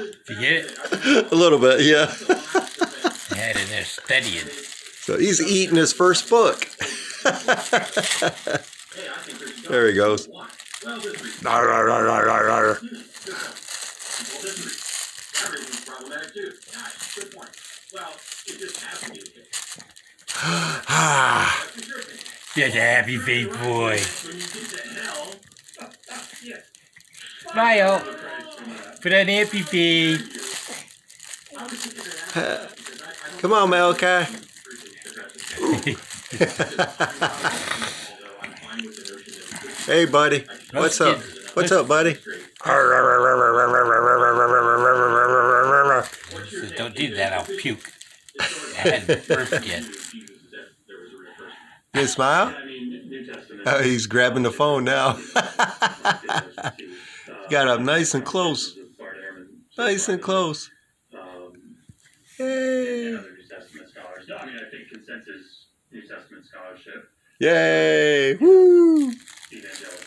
you get it? A little bit, yeah. I had it there studying. So he's eating his first book. There he goes. Just a happy face boy. Smile. Put on happy face. Come on, Malachi. Hey, buddy. What's up? What's up, buddy? Don't do that, I'll puke. I hadn't burped yet. Good smile? Oh, he's grabbing the phone now. Got up nice and close. Nice and close. Yay. Yay. Woo.